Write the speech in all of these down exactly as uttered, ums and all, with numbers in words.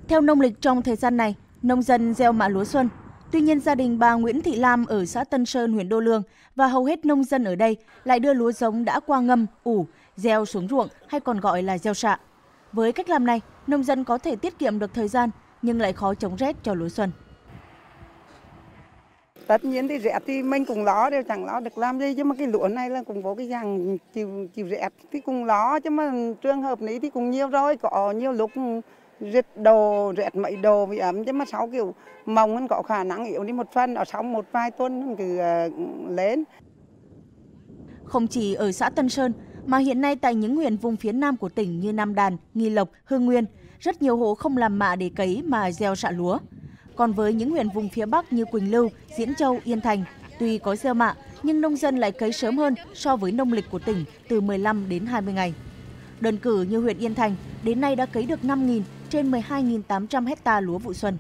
Theo nông lịch trong thời gian này, nông dân gieo mạ lúa xuân. Tuy nhiên, gia đình bà Nguyễn Thị Lam ở xã Tân Sơn, huyện Đô Lương và hầu hết nông dân ở đây lại đưa lúa giống đã qua ngâm, ủ, gieo xuống ruộng hay còn gọi là gieo xạ. Với cách làm này, nông dân có thể tiết kiệm được thời gian nhưng lại khó chống rét cho lúa xuân. Tất nhiên thì rét thì mình cũng lo, đều chẳng lo được làm gì, chứ mà cái lúa này là cũng có cái dạng chịu chịu rét thì cũng lo, chứ mà trường hợp này thì cũng nhiều rồi, có nhiều lúc rét đồ, rét mấy đồ bị ấm, chứ mà sau kiểu mồngมันcó khả năng yếu đi một phần, ở sau một vài tuần cứ lên. Không chỉ ở xã Tân Sơn, mà hiện nay tại những huyện vùng phía nam của tỉnh như Nam Đàn, Nghi Lộc, Hưng Nguyên, rất nhiều hộ không làm mạ để cấy mà gieo xạ lúa. Còn với những huyện vùng phía Bắc như Quỳnh Lưu, Diễn Châu, Yên Thành, tuy có gieo mạ nhưng nông dân lại cấy sớm hơn so với nông lịch của tỉnh từ mười lăm đến hai mươi ngày. Đơn cử như huyện Yên Thành, đến nay đã cấy được năm nghìn trên mười hai nghìn tám trăm hecta lúa vụ xuân.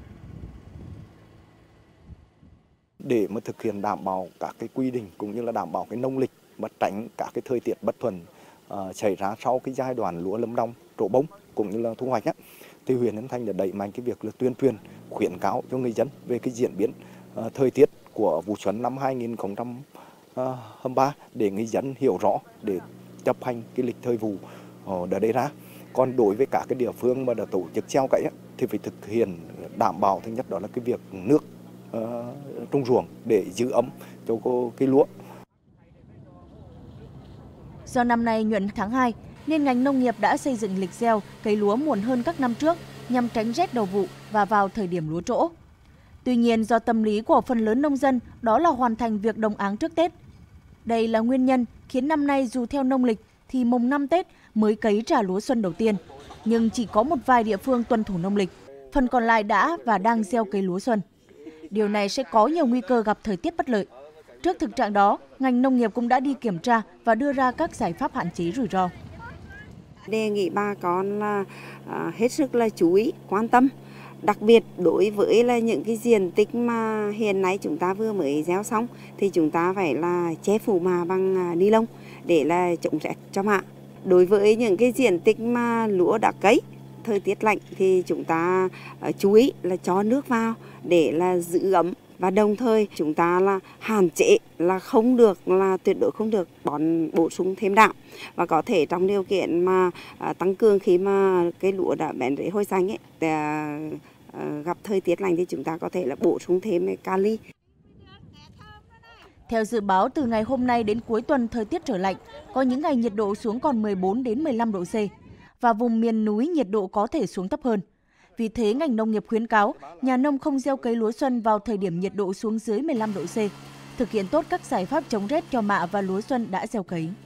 Để mà thực hiện đảm bảo các cái quy định cũng như là đảm bảo cái nông lịch mà tránh các cái thời tiết bất thuận uh, xảy ra sau cái giai đoạn lúa lâm đồng, trổ bông cũng như là thu hoạch á, thì huyện Yên Thành đã đẩy mạnh cái việc là tuyên truyền khuyến cáo cho người dân về cái diễn biến uh, thời tiết của vụ xuân năm hai nghìn không trăm hai mươi ba để người dân hiểu rõ để chấp hành cái lịch thời vụ uh, đã đề ra. Còn đối với các cái địa phương mà đã tổ chức gieo cấy á, thì phải thực hiện đảm bảo thứ nhất đó là cái việc nước uh, trong ruộng để giữ ấm cho cái lúa. Do năm nay nhuận tháng hai, nên ngành nông nghiệp đã xây dựng lịch gieo cấy lúa muộn hơn các năm trước nhằm tránh rét đầu vụ và vào thời điểm lúa trỗ. Tuy nhiên, do tâm lý của phần lớn nông dân đó là hoàn thành việc đồng áng trước Tết. Đây là nguyên nhân khiến năm nay dù theo nông lịch thì mùng năm Tết mới cấy trả lúa xuân đầu tiên, nhưng chỉ có một vài địa phương tuân thủ nông lịch, phần còn lại đã và đang gieo cấy lúa xuân. Điều này sẽ có nhiều nguy cơ gặp thời tiết bất lợi. Trước thực trạng đó, ngành nông nghiệp cũng đã đi kiểm tra và đưa ra các giải pháp hạn chế rủi ro. Đề nghị bà con là à, hết sức là chú ý, quan tâm, đặc biệt đối với là những cái diện tích mà hiện nay chúng ta vừa mới gieo xong thì chúng ta phải là che phủ mạ bằng ni lông để là chống rét cho mạ. Đối với những cái diện tích mà lúa đã cấy, thời tiết lạnh thì chúng ta à, chú ý là cho nước vào để là giữ ấm. Và đồng thời chúng ta là hạn chế là không được là tuyệt đối không được bón bổ sung thêm đạm, và có thể trong điều kiện mà à, tăng cường khi mà cái lúa đã bén rễ hôi xanh ấy, thì, à, à, gặp thời tiết lạnh thì chúng ta có thể là bổ sung thêm kali. Theo dự báo từ ngày hôm nay đến cuối tuần thời tiết trở lạnh, có những ngày nhiệt độ xuống còn mười bốn đến mười lăm độ C và vùng miền núi nhiệt độ có thể xuống thấp hơn. Vì thế, ngành nông nghiệp khuyến cáo nhà nông không gieo cấy lúa xuân vào thời điểm nhiệt độ xuống dưới mười lăm độ C, thực hiện tốt các giải pháp chống rét cho mạ và lúa xuân đã gieo cấy.